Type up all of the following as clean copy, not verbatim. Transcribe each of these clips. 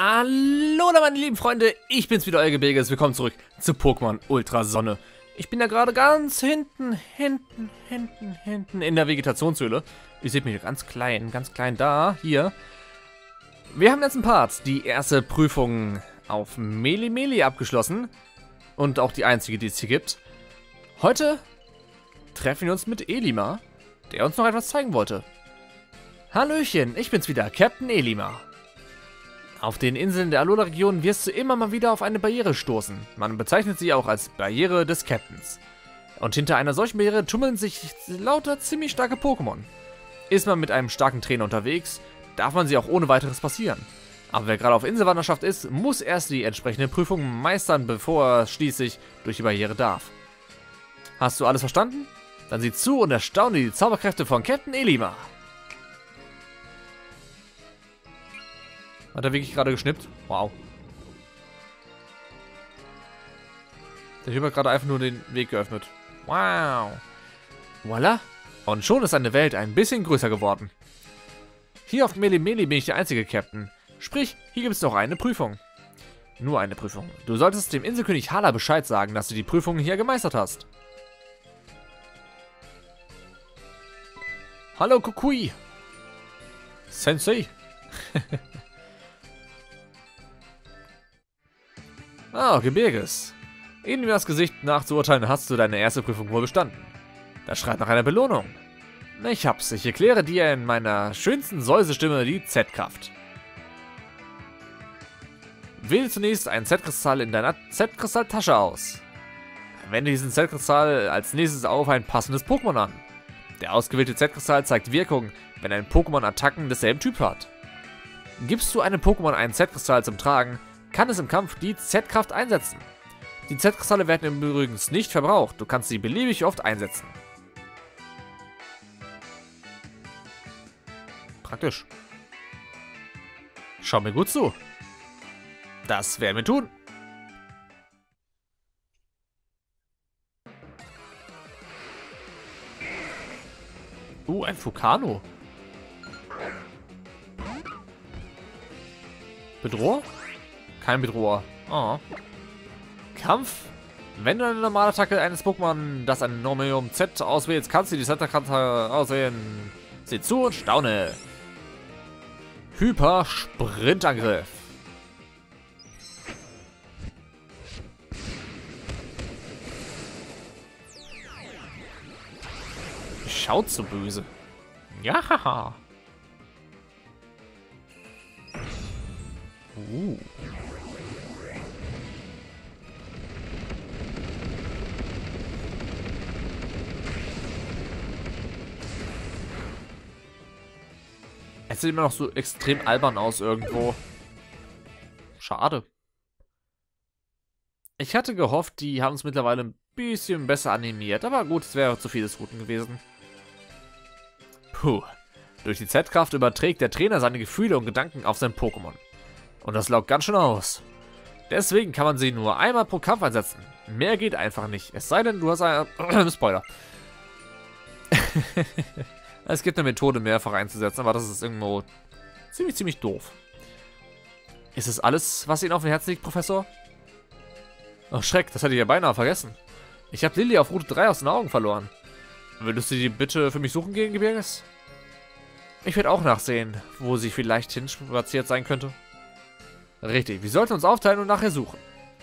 Hallo da meine lieben Freunde, ich bin's wieder, euer Gebirges. Willkommen zurück zu Pokémon Ultra Sonne. Ich bin da gerade ganz hinten in der Vegetationshöhle. Ihr seht mich ganz klein da, hier. Wir haben im letzten Part die erste Prüfung auf Melemele abgeschlossen. Und auch die einzige, die es hier gibt. Heute treffen wir uns mit Elima, der uns noch etwas zeigen wollte. Hallöchen, ich bin's wieder, Captain Elima. Auf den Inseln der Alola-Region wirst du immer mal wieder auf eine Barriere stoßen. Man bezeichnet sie auch als Barriere des Captains. Und hinter einer solchen Barriere tummeln sich lauter ziemlich starke Pokémon. Ist man mit einem starken Trainer unterwegs, darf man sie auch ohne weiteres passieren. Aber wer gerade auf Inselwanderschaft ist, muss erst die entsprechende Prüfung meistern, bevor er schließlich durch die Barriere darf. Hast du alles verstanden? Dann sieh zu und erstaune die Zauberkräfte von Captain Elima. Hat er wirklich gerade geschnippt? Wow. Der Typ hat gerade einfach nur den Weg geöffnet. Wow. Voila. Und schon ist eine Welt ein bisschen größer geworden. Hier auf Melemele bin ich der einzige Captain. Sprich, hier gibt es noch eine Prüfung. Nur eine Prüfung. Du solltest dem Inselkönig Hala Bescheid sagen, dass du die Prüfung hier gemeistert hast. Hallo Kukui. Sensei. Ah, Gebirges. Ihnen das Gesicht nachzuurteilen, hast du deine erste Prüfung wohl bestanden. Das schreit nach einer Belohnung. Ich hab's. Ich erkläre dir in meiner schönsten Säusestimme die Z-Kraft. Wähle zunächst einen Z-Kristall in deiner Z-Kristalltasche aus. Wende diesen Z-Kristall als nächstes auf ein passendes Pokémon an. Der ausgewählte Z-Kristall zeigt Wirkung, wenn ein Pokémon Attacken desselben Typ hat. Gibst du einem Pokémon einen Z-Kristall zum Tragen, kann es im Kampf die Z-Kraft einsetzen. Die Z-Kristalle werden übrigens nicht verbraucht, du kannst sie beliebig oft einsetzen. Praktisch. Schau mir gut zu. Das werden wir tun. Ein Fukano. Bedroher? Kein Bedroher. Oh. Kampf. Wenn du eine normale Attacke eines Pokémon, das ein Nomium Z auswählst, kannst du die Z-Attacke auswählen. Sieh zu und staune. Hyper-Sprintangriff. Schaut so böse. Ja, haha. Es sieht immer noch so extrem albern aus irgendwo. Schade. Ich hatte gehofft, die haben es mittlerweile ein bisschen besser animiert. Aber gut, es wäre zu viel des Guten gewesen. Puh. Durch die Z-Kraft überträgt der Trainer seine Gefühle und Gedanken auf sein Pokémon. Und das laugt ganz schön aus. Deswegen kann man sie nur einmal pro Kampf einsetzen. Mehr geht einfach nicht. Es sei denn, du hast einen Spoiler. Es gibt eine Methode, mehrfach einzusetzen, aber das ist irgendwo ziemlich doof. Ist es alles, was Ihnen auf dem Herzen liegt, Professor? Oh, Schreck, das hätte ich ja beinahe vergessen. Ich habe Lilly auf Route 3 aus den Augen verloren. Würdest du die bitte für mich suchen gehen, Gebirges? Ich werde auch nachsehen, wo sie vielleicht hinspaziert sein könnte. Richtig, wir sollten uns aufteilen und nachher suchen.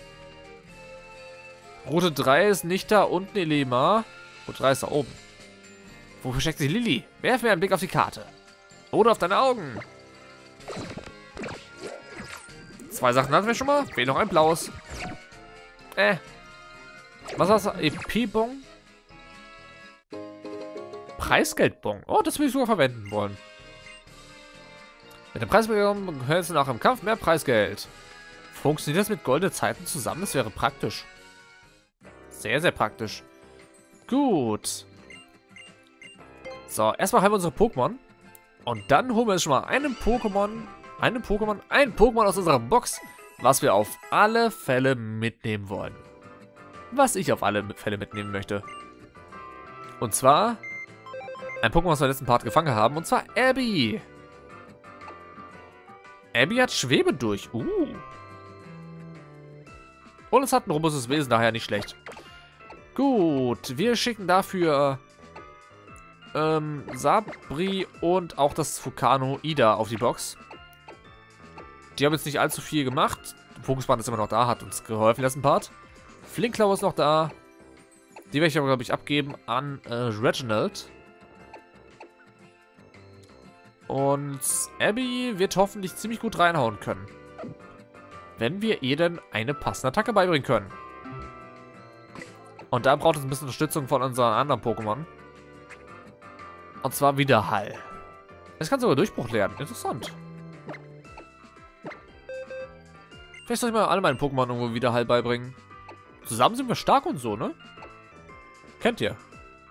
Route 3 ist nicht da unten, Elima. Route 3 ist da oben. Wo versteckt sich Lilly? Werf mir einen Blick auf die Karte. Oder auf deine Augen. 2 Sachen hatten wir schon mal. Fehlt noch ein blaues. Was war's? EP-Bon? Preisgeldbon. Oh, das will ich sogar verwenden wollen. Mit dem Preisgeld hältst du nach im Kampf mehr Preisgeld. Funktioniert das mit goldenen Zeiten zusammen? Das wäre praktisch. Sehr, sehr praktisch. Gut. So, erstmal haben wir unsere Pokémon. Und dann holen wir jetzt schon mal ein Pokémon aus unserer Box, was wir auf alle Fälle mitnehmen wollen. Was ich auf alle Fälle mitnehmen möchte. Und zwar ein Pokémon, was wir im letzten Part gefangen haben, und zwar Abby. Abby hat Schwebe durch. Und es hat ein robustes Wesen, daher nicht schlecht. Gut, wir schicken dafür Sabri und auch das Fukano Ida auf die Box. Die haben jetzt nicht allzu viel gemacht. Fokusband ist immer noch da, hat uns geholfen, letzten Part. Flinklau ist noch da. Die werde ich aber, glaube ich, abgeben an Reginald. Und Abby wird hoffentlich ziemlich gut reinhauen können. Wenn wir ihr denn eine passende Attacke beibringen können. Und da braucht es ein bisschen Unterstützung von unseren anderen Pokémon. Und zwar Widerhall. Es kann sogar Durchbruch lernen. Interessant. Vielleicht soll ich mal alle meine Pokémon irgendwo Widerhall beibringen. Zusammen sind wir stark und so, ne? Kennt ihr?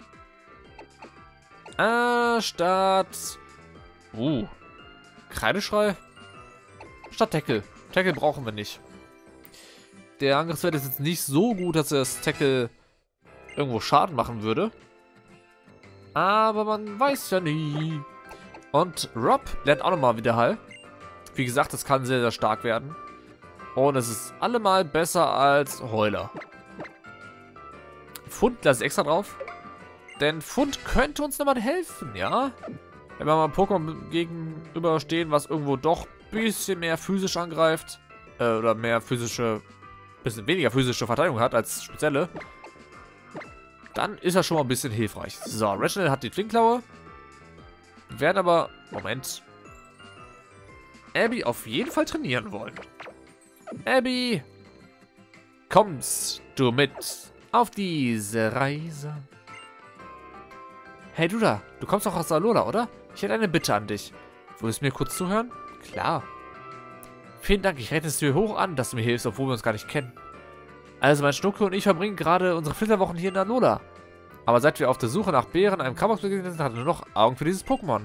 Statt... Kreideschrei? Statt Tackle. Tackle brauchen wir nicht. Der Angriffswert ist jetzt nicht so gut, dass das Tackle irgendwo Schaden machen würde. Aber man weiß ja nie. Und Rob lernt auch nochmal Widerhall. Wie gesagt, das kann sehr, sehr stark werden. Und es ist allemal besser als Heuler. Fund lasse ich extra drauf. Denn Fund könnte uns nochmal helfen, ja? Wenn wir mal Pokémon gegenüberstehen, was irgendwo doch ein bisschen mehr physisch angreift. Oder mehr physische, bisschen weniger physische Verteidigung hat als spezielle. Dann ist er schon mal ein bisschen hilfreich. So, Reginald hat die Flinkklaue. Wir werden aber, Moment, Abby auf jeden Fall trainieren wollen. Abby, kommst du mit auf diese Reise? Hey du da, du kommst doch aus Alola, oder? Ich hätte eine Bitte an dich. Würdest du mir kurz zuhören? Klar. Vielen Dank, ich rechne es dir hoch an, dass du mir hilfst, obwohl wir uns gar nicht kennen. Also mein Schnucke und ich verbringen gerade unsere Flitterwochen hier in Alola. Aber seit wir auf der Suche nach Bären einem Krabox begegnet sind, hatten wir nur noch Augen für dieses Pokémon.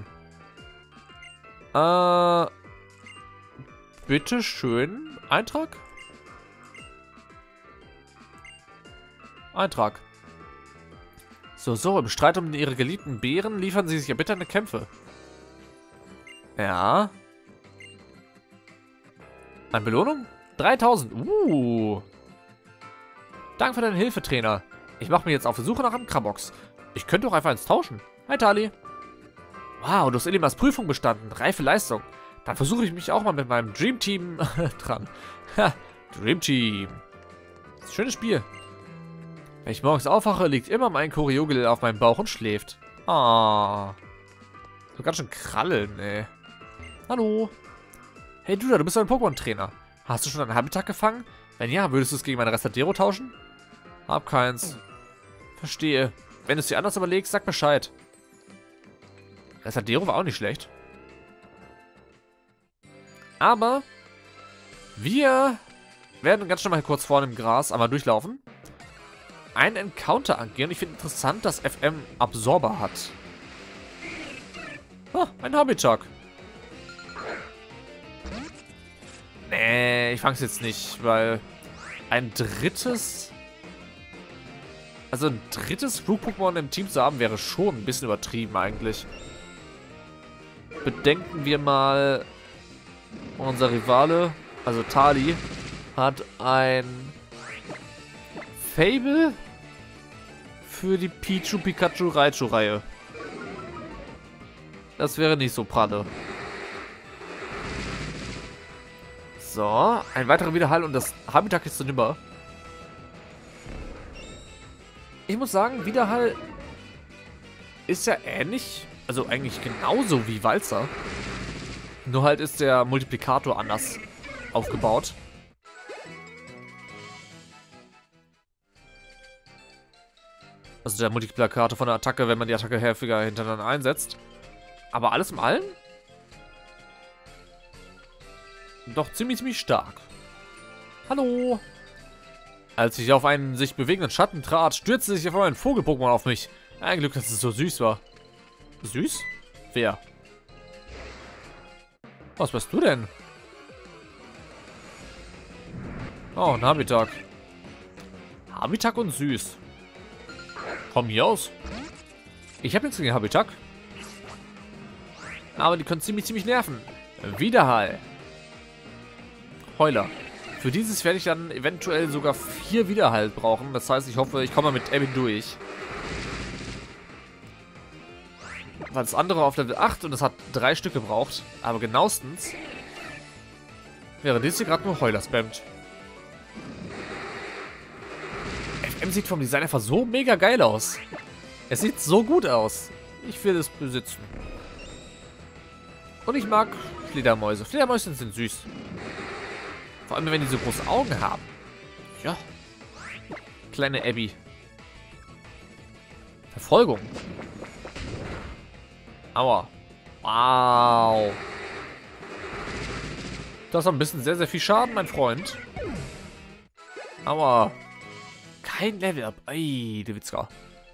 Bitteschön. Eintrag? Eintrag. So, im Streit um ihre geliebten Bären liefern sie sich erbitternde Kämpfe. Ja. Eine Belohnung? 3000. Danke für deine Hilfe, Trainer. Ich mache mich jetzt auf die Suche nach einem Krabox. Ich könnte doch einfach eins tauschen. Hi, Tali. Wow, du hast Elimas Prüfung bestanden. Reife Leistung. Dann versuche ich mich auch mal mit meinem Dream Team dran. Ha, Dream Team. Schönes Spiel. Wenn ich morgens aufwache, liegt immer mein Choreogel auf meinem Bauch und schläft. Ah. So ganz schön krallen, ey. Hallo. Hey, du bist ein Pokémon-Trainer. Hast du schon einen Habitat gefangen? Wenn ja, würdest du es gegen meine Restadero tauschen? Hab keins. Verstehe. Wenn du es dir anders überlegst, sag Bescheid. Restadero war auch nicht schlecht. Aber wir werden ganz schnell mal kurz vorne im Gras einmal durchlaufen. Einen Encounter angehen. Ich finde interessant, dass FM Absorber hat. Ah, ein Habitat. Nee, ich fange es jetzt nicht, weil ein drittes... Also ein drittes Flug-Pokémon im Team zu haben, wäre schon ein bisschen übertrieben eigentlich. Bedenken wir mal, unser Rivale, also Tali, hat ein Fable für die Pichu, Pikachu, Raichu-Reihe. Das wäre nicht so pralle. So, ein weiterer Widerhall und das Habitat ist so nimmer. Ich muss sagen, Widerhall ist ja ähnlich, also eigentlich genauso wie Walzer. Nur halt ist der Multiplikator anders aufgebaut. Also der Multiplikator von der Attacke, wenn man die Attacke häufiger hintereinander einsetzt. Aber alles in allem doch ziemlich stark. Hallo. Als ich auf einen sich bewegenden Schatten trat, stürzte sich auf einmal ein Vogel-Pokémon auf mich. Ein Glück, dass es so süß war. Süß? Wer? Was bist du denn? Oh, ein Habitat. Habitat und süß. Von mir aus. Ich habe nichts gegen Habitat. Aber die können ziemlich nerven. Widerhall. Heuler. Für dieses werde ich dann eventuell sogar 4 Wiederhalt brauchen. Das heißt, ich hoffe, ich komme mit Abby durch. Weil das andere auf Level 8 und es hat 3 Stück gebraucht. Aber genauestens wäre das hier gerade nur Heuler spammt. FM sieht vom Design einfach so mega geil aus. Es sieht so gut aus. Ich will es besitzen. Und ich mag Fledermäuse. Fledermäuse sind süß. Vor allem, wenn die so große Augen haben. Ja. Kleine Abby. Verfolgung. Aua. Wow. Das hat ein bisschen sehr, sehr viel Schaden, mein Freund. Aua. Kein Level-Up. Ey, der Witzka.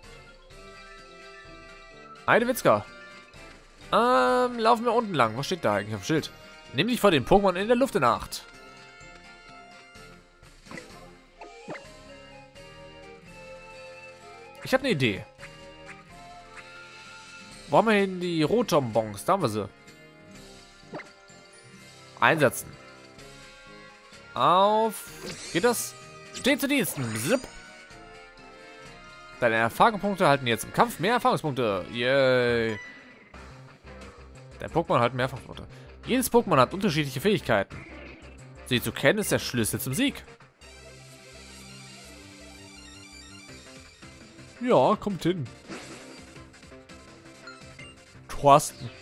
Heide Witzka. Laufen wir unten lang. Was steht da eigentlich auf dem Schild? Nimm dich vor den Pokémon in der Luft in Acht. Ich habe eine Idee. Wo haben wir hin die Rotombons? Da haben wir sie. Einsetzen. Auf. Geht das? Steht zu Diensten. Zip. Deine Erfahrungspunkte halten jetzt im Kampf mehr Erfahrungspunkte. Yay. Dein Pokémon hat mehr Erfahrungspunkte. Jedes Pokémon hat unterschiedliche Fähigkeiten. Sie zu kennen ist der Schlüssel zum Sieg. Ja, kommt hin. Thorsten.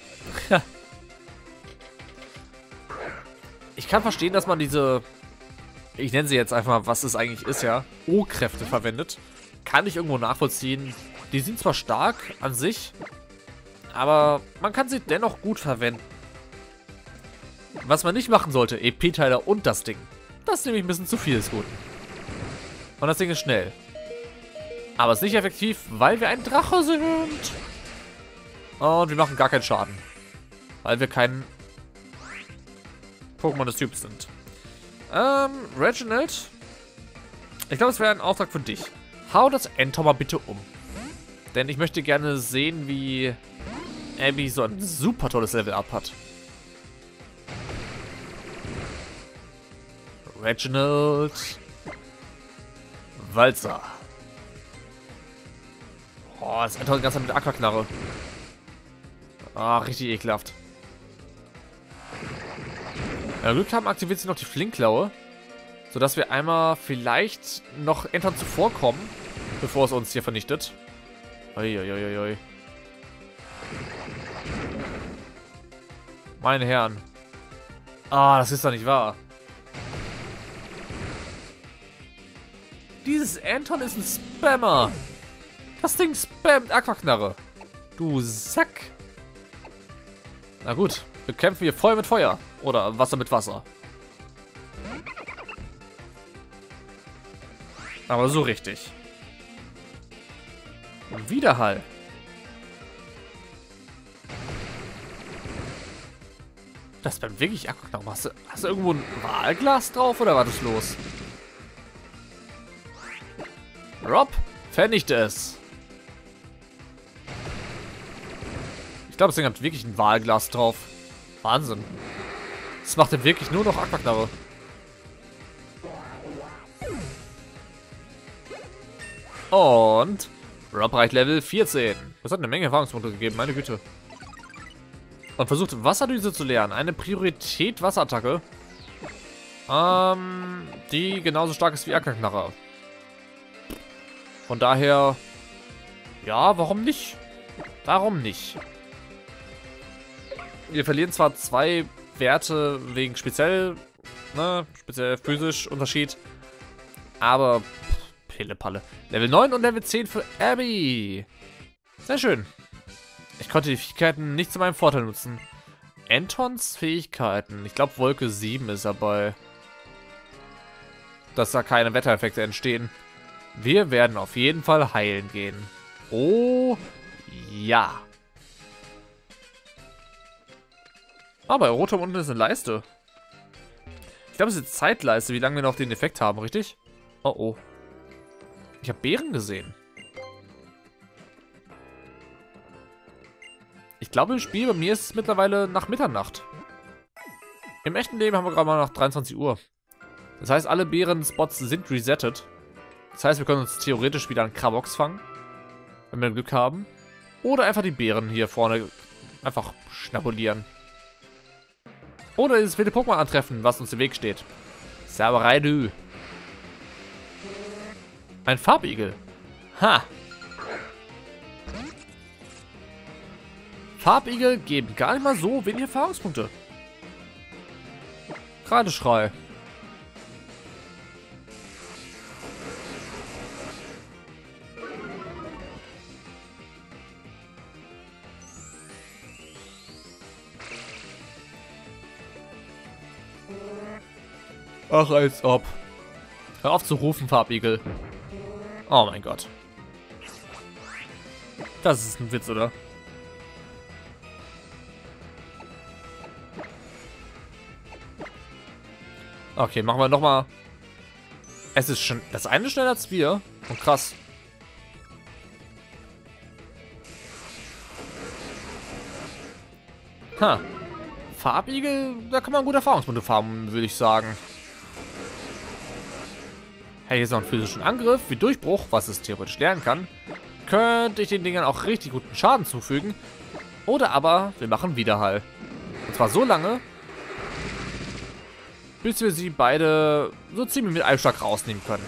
Ich kann verstehen, dass man diese, ich nenne sie jetzt einfach mal, was es eigentlich ist, ja, O-Kräfte verwendet. Kann ich irgendwo nachvollziehen. Die sind zwar stark an sich, aber man kann sie dennoch gut verwenden. Was man nicht machen sollte, EP-Teiler und das Ding. Das ist nämlich ein bisschen zu viel des Guten. Und das Ding ist schnell. Aber es ist nicht effektiv, weil wir ein Drache sind. Und wir machen gar keinen Schaden. Weil wir kein Pokémon des Typs sind. Reginald. Ich glaube, es wäre ein Auftrag für dich. Hau das Entor mal bitte um. Denn ich möchte gerne sehen, wie Abby so ein super tolles Level-Up hat. Reginald. Walzer. Oh, das Entor die ganze Zeit mit der Aquaknarre. Ah, richtig ekelhaft. Wenn wir Glück haben, aktiviert sich noch die Flinkklaue. Sodass wir einmal vielleicht noch Entern zuvorkommen, bevor es uns hier vernichtet. Uiuiuiui. Meine Herren. Ah, das ist doch nicht wahr. Dieses Anton ist ein Spammer. Das Ding spammt Aquaknarre. Du Sack. Na gut, bekämpfen wir Feuer mit Feuer. Oder Wasser mit Wasser. Aber so richtig. Widerhall. Das beim wirklich Aquaknarre. Hast du irgendwo ein Wahlglas drauf oder was ist los? Rob, vernichte es. Ich glaube, das Ding hat wirklich ein Wahlglas drauf. Wahnsinn. Das macht er wirklich nur noch Aquaknarre. Und Rob reicht Level 14. Das hat eine Menge Erfahrungspunkte gegeben, meine Güte. Und versucht Wasserdüse zu lernen. Eine Priorität Wasserattacke. Die genauso stark ist wie Aquaknarre. Von daher, ja, warum nicht? Warum nicht? Wir verlieren zwar 2 Werte wegen speziell physisch Unterschied, aber Pille-Palle. Level 9 und Level 10 für Abby. Sehr schön. Ich konnte die Fähigkeiten nicht zu meinem Vorteil nutzen. Antons Fähigkeiten. Ich glaube, Wolke 7 ist dabei. Dass da keine Wettereffekte entstehen. Wir werden auf jeden Fall heilen gehen. Oh, ja. Aber bei Rotom unten ist eine Leiste. Ich glaube, es ist eine Zeitleiste, wie lange wir noch den Effekt haben, richtig? Oh, oh. Ich habe Beeren gesehen. Ich glaube, im Spiel bei mir ist es mittlerweile nach Mitternacht. Im echten Leben haben wir gerade mal nach 23 Uhr. Das heißt, alle Bären-Spots sind resettet. Das heißt, wir können uns theoretisch wieder einen Krabox fangen. Wenn wir Glück haben. Oder einfach die Bären hier vorne einfach schnabulieren. Oder dieses wilde Pokémon antreffen, was uns im Weg steht. Sauerei, du. Ein Farbigel. Ha! Farbigel geben gar nicht mal so wenig Erfahrungspunkte. Kreide-Schrei. Ach, als ob. Hör auf zu rufen, Farbigel. Oh mein Gott. Das ist ein Witz, oder? Okay, machen wir nochmal. Es ist schon das eine schneller als wir. Und krass. Ha. Farbigel, da kann man gute Erfahrungspunkte farmen, würde ich sagen. Hey, hier ist noch ein physischen Angriff, wie Durchbruch, was es theoretisch lernen kann. Könnte ich den Dingern auch richtig guten Schaden zufügen. Oder aber, wir machen Widerhall. Und zwar so lange, bis wir sie beide so ziemlich mit einem Schlag rausnehmen können.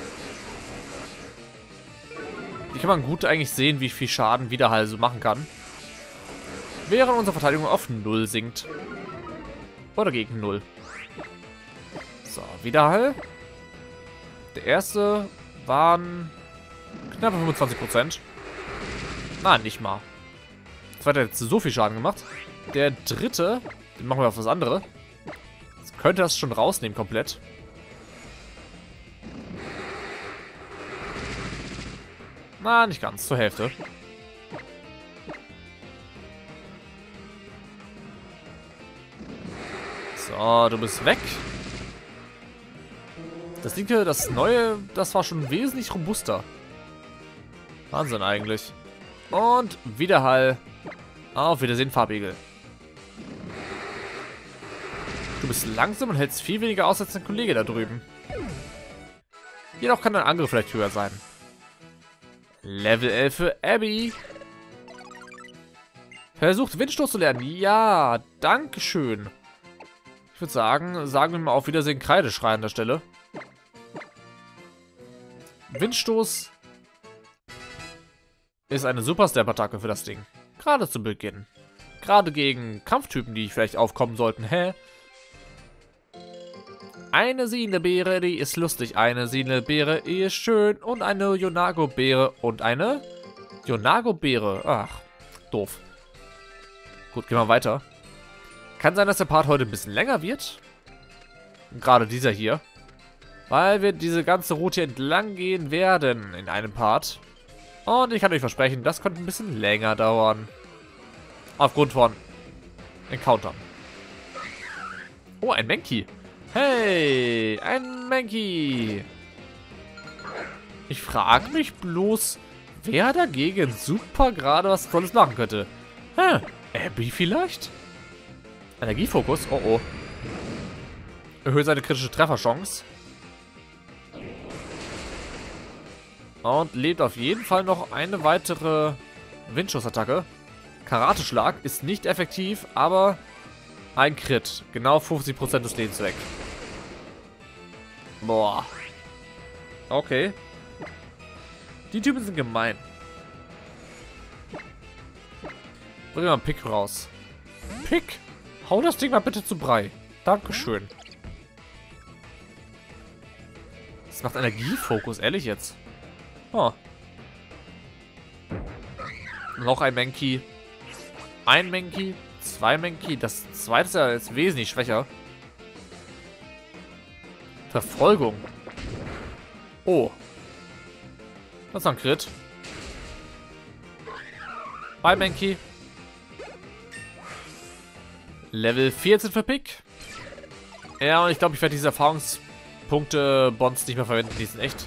Hier kann man gut eigentlich sehen, wie viel Schaden Widerhall so machen kann. Während unsere Verteidigung auf 0 sinkt. Oder gegen 0. So, Widerhall. Der erste waren knapp 25%. Na, nicht mal. Der zweite hat jetzt so viel Schaden gemacht. Der dritte, den machen wir auf was anderes. Jetzt könnte das schon rausnehmen komplett. Na, nicht ganz, zur Hälfte. So, du bist weg. Das linke, das neue, das war schon wesentlich robuster. Wahnsinn eigentlich. Und Widerhall. Auf Wiedersehen, Farbigel. Du bist langsam und hältst viel weniger aus als dein Kollege da drüben. Jedoch kann dein Angriff vielleicht höher sein. Level 11 für Abby. Versucht Windstoß zu lernen. Ja, dankeschön. Ich würde sagen wir mal auf Wiedersehen Kreideschrei an der Stelle. Windstoß ist eine super Step-Attacke für das Ding. Gerade zu Beginn. Gerade gegen Kampftypen, die vielleicht aufkommen sollten. Hä? Eine Sienebeere, die ist lustig. Eine Sienebeere, die ist schön. Und eine Yonago-Beere. Und eine Yonago-Beere. Ach, doof. Gut, gehen wir weiter. Kann sein, dass der Part heute ein bisschen länger wird. Gerade dieser hier. Weil wir diese ganze Route entlang gehen werden in einem Part. Und ich kann euch versprechen, das könnte ein bisschen länger dauern. Aufgrund von Encountern. Oh, ein Mankey. Hey, ein Mankey. Ich frage mich bloß, wer dagegen super gerade was Tolles machen könnte. Hä? Abby vielleicht? Energiefokus? Oh oh. Erhöht seine kritische Trefferchance. Und lebt auf jeden Fall noch eine weitere Windschussattacke. Karateschlag ist nicht effektiv, aber ein Crit. Genau 50% des Lebens weg. Boah. Okay. Die Typen sind gemein. Bring mal einen Pick raus. Pick? Hau das Ding mal bitte zu Brei. Dankeschön. Das macht Energiefokus, ehrlich jetzt. Oh. Noch ein Mankey. Ein Mankey. Zwei Mankey. Das zweite ist ja jetzt wesentlich schwächer. Verfolgung. Oh. Das ist ein Crit. Ein Mankey. Level 14 für Pick. Ja, und ich glaube, ich werde diese Erfahrungspunkte-Bonds nicht mehr verwenden. Die sind echt...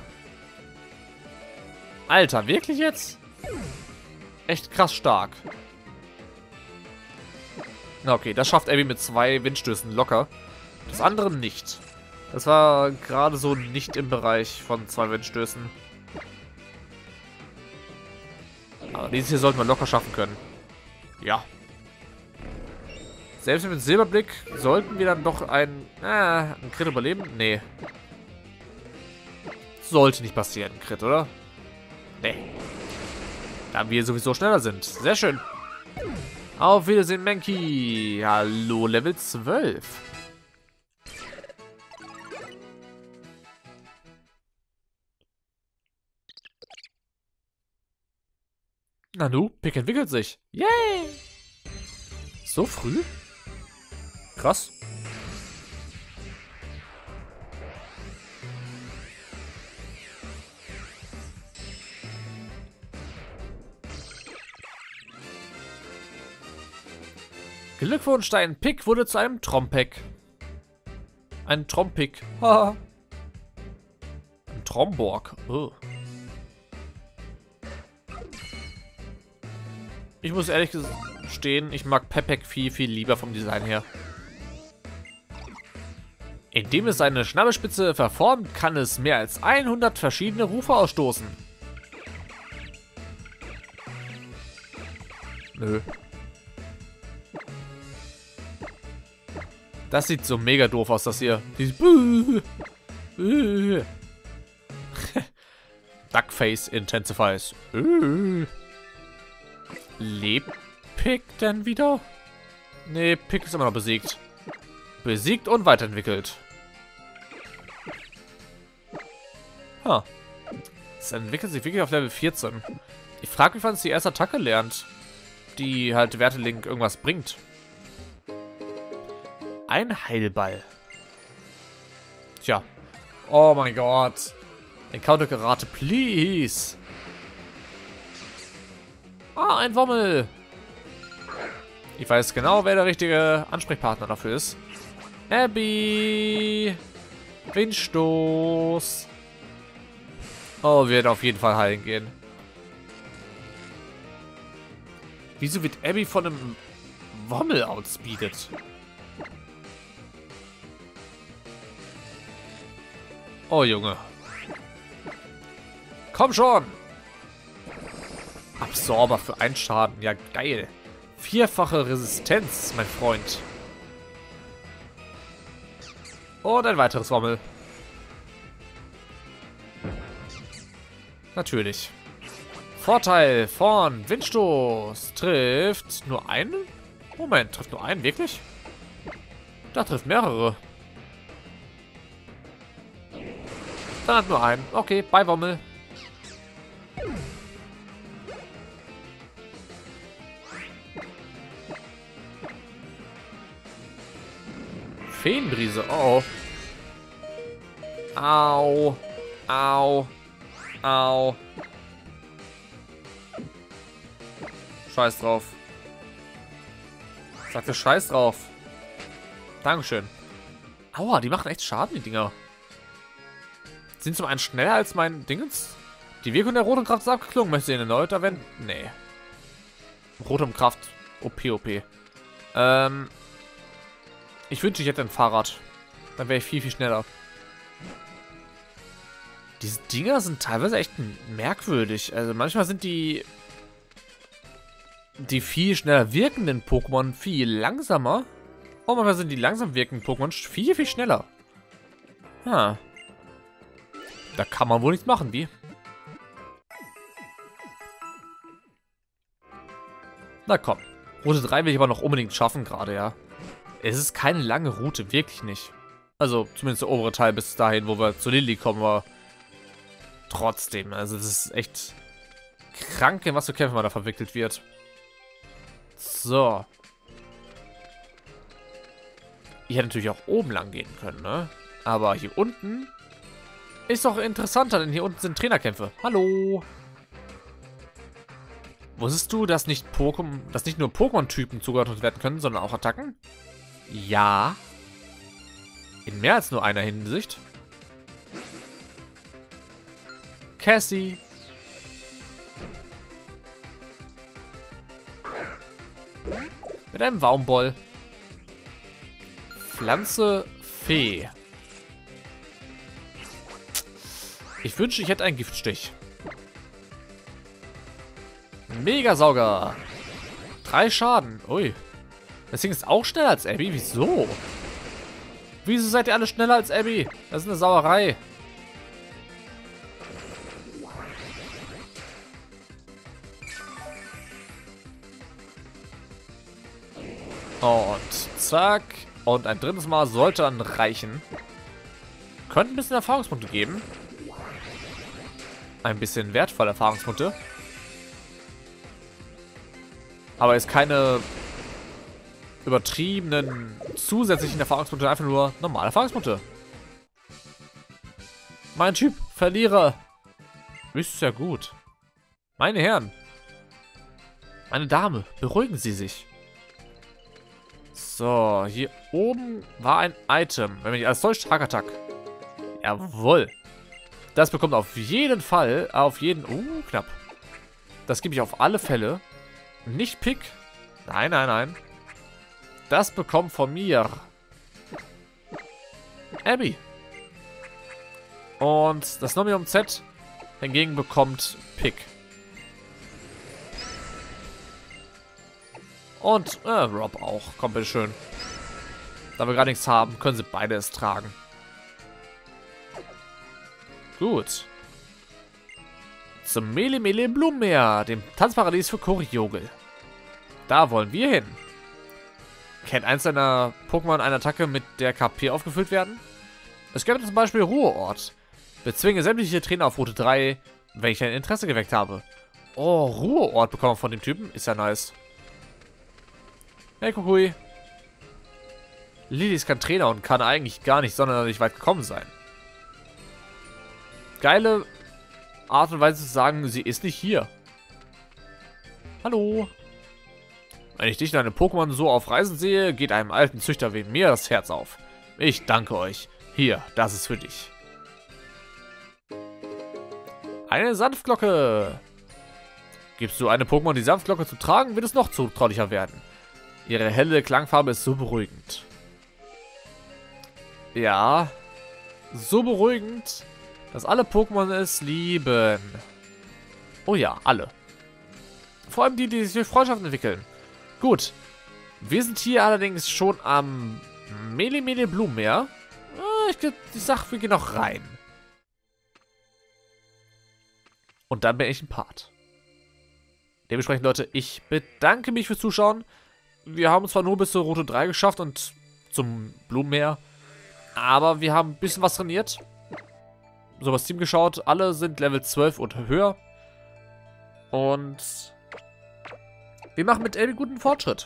Alter, wirklich jetzt? Echt krass stark. Na okay, das schafft Abby mit 2 Windstößen locker. Das andere nicht. Das war gerade so nicht im Bereich von 2 Windstößen. Aber dieses hier sollten wir locker schaffen können. Ja. Selbst mit Silberblick sollten wir dann doch einen Crit überleben? Nee. Sollte nicht passieren, Crit, oder? Nee. Da wir sowieso schneller sind. Sehr schön. Auf Wiedersehen, Mankey. Hallo, Level 12. Nanu, Pick entwickelt sich. Yay! So früh? Krass. Glückwunsch, dein Pick wurde zu einem Trompek. Ein Trompik. Haha. Ein Tromborg. Oh. Ich muss ehrlich gestehen, ich mag Pepek viel, viel lieber vom Design her. Indem es seine Schnabelspitze verformt, kann es mehr als 100 verschiedene Rufe ausstoßen. Nö. Das sieht so mega doof aus, das hier. Dieses Duckface intensifies. Lebt Pick denn wieder? Nee, Pick ist immer noch besiegt. Besiegt und weiterentwickelt. Ha. Es entwickelt sich wirklich auf Level 14. Ich frage mich, wann es die erste Attacke lernt, die halt Wertelink irgendwas bringt. Ein Heilball. Tja. Oh mein Gott. Encounter Karate, please. Ah, ein Wommel. Ich weiß genau, wer der richtige Ansprechpartner dafür ist. Abby. Windstoß. Oh, wir werden auf jeden Fall heilen gehen. Wieso wird Abby von einem Wommel outspeedet? Oh, Junge. Komm schon. Absorber für einen Schaden. Ja, geil. 4-fache Resistenz, mein Freund. Und ein weiteres Wommel. Natürlich. Vorteil von Windstoß. Trifft nur einen? Moment, trifft nur einen? Wirklich? Da trifft mehrere. Dann hat nur einen. Okay, bei Wommel. Feenbrise. Oh. Au. Au. Au. Scheiß drauf. Sagte Scheiß drauf. Dankeschön. Aua, die machen echt Schaden, die Dinger. Sind zum einen schneller als mein Dingens? Die Wirkung der roten Kraft ist abgeklungen. Möchte ich ihn erneut erwähnen? Nee. Rote Kraft. OP. Ich wünschte, ich hätte ein Fahrrad. Dann wäre ich viel, viel schneller. Diese Dinger sind teilweise echt merkwürdig. Also manchmal sind die viel schneller wirkenden Pokémon viel langsamer. Und manchmal sind die langsam wirkenden Pokémon viel, viel schneller. Ha. Da kann man wohl nichts machen, wie? Na komm. Route 3 will ich aber noch unbedingt schaffen gerade, ja. Es ist keine lange Route, wirklich nicht. Also zumindest der obere Teil bis dahin, wo wir zu Lilly kommen, aber trotzdem, also das ist echt krank, in was für Kämpfe man da verwickelt wird. So. Ich hätte natürlich auch oben lang gehen können, ne? Aber hier unten ist doch interessanter, denn hier unten sind Trainerkämpfe. Hallo. Wusstest du, dass nicht nur Pokémon-Typen zugeordnet werden können, sondern auch Attacken? Ja. In mehr als nur einer Hinsicht. Cassie. Mit einem Baumboll. Pflanze Fee. Ich wünschte, ich hätte einen Giftstich. Megasauger. 3 Schaden. Ui. Das Ding ist auch schneller als Abby. Wieso? Wieso seid ihr alle schneller als Abby? Das ist eine Sauerei. Und zack. Und ein drittes Mal sollte dann reichen. Könnte ein bisschen Erfahrungspunkte geben. Ein bisschen wertvolle Erfahrungspunkte. Aber ist keine übertriebenen zusätzlichen Erfahrungspunkte, einfach nur normale Erfahrungspunkte. Mein Typ, Verlierer. Ist ja gut. Meine Herren. Meine Dame, beruhigen Sie sich. So, hier oben war ein Item. Wenn man nicht alles täuscht, Hackattack. Jawohl. Das bekommt auf jeden Fall, knapp. Das gebe ich auf alle Fälle. Nicht Pick. Nein, nein, nein. Das bekommt von mir Abby. Und das Nomium Z hingegen bekommt Pick. Und Rob auch. Komm, bitteschön. Da wir gar nichts haben, können sie beide es tragen. Gut. Zum Melemele Blumenmeer, dem Tanzparadies für Koriogel. Da wollen wir hin. Kennt eins deiner Pokémon eine Attacke, mit der KP aufgefüllt werden? Es gäbe zum Beispiel Ruheort. Bezwinge sämtliche Trainer auf Route 3, wenn ich ein Interesse geweckt habe. Oh, Ruheort bekommen wir von dem Typen. Ist ja nice. Hey, Kukui. Lilly ist kein Trainer und kann eigentlich gar nicht sonderlich weit gekommen sein. Geile Art und Weise zu sagen, sie ist nicht hier. Hallo. Wenn ich dich und deine Pokémon so auf Reisen sehe, geht einem alten Züchter wie mir das Herz auf. Ich danke euch. Hier, das ist für dich. Eine Sanftglocke. Gibst du eine Pokémon die Sanftglocke zu tragen, wird es noch zutraulicher werden. Ihre helle Klangfarbe ist so beruhigend. Ja. So beruhigend, dass alle Pokémon es lieben. Oh ja, alle. Vor allem die, die sich durch Freundschaften entwickeln. Gut. Wir sind hier allerdings schon am Melemele Blumenmeer. Ich sag, wir gehen noch rein. Und dann bin ich ein Part. Dementsprechend, Leute, ich bedanke mich fürs Zuschauen. Wir haben zwar nur bis zur Route 3 geschafft und zum Blumenmeer. Aber wir haben ein bisschen was trainiert. So was Team geschaut. Alle sind Level 12 und höher. Und wir machen mit Abby guten Fortschritt.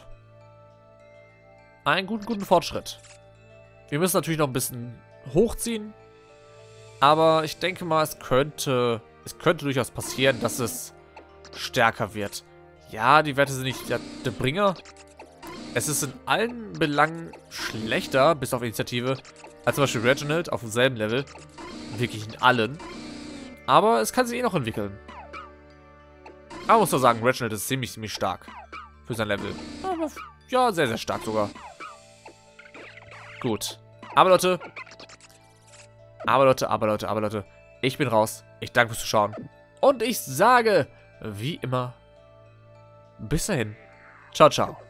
Einen guten Fortschritt. Wir müssen natürlich noch ein bisschen hochziehen. Aber ich denke mal, es könnte durchaus passieren, dass es stärker wird. Ja, die Werte sind nicht der Bringer. Es ist in allen Belangen schlechter, bis auf Initiative, als zum Beispiel Reginald auf demselben Level. Wirklich in allen. Aber es kann sich eh noch entwickeln. Aber muss doch sagen, Reginald ist ziemlich stark. Für sein Level. Aber ja, sehr, sehr stark sogar. Gut. Aber Leute. Ich bin raus. Ich danke fürs Zuschauen. Und ich sage, wie immer, bis dahin. Ciao, ciao.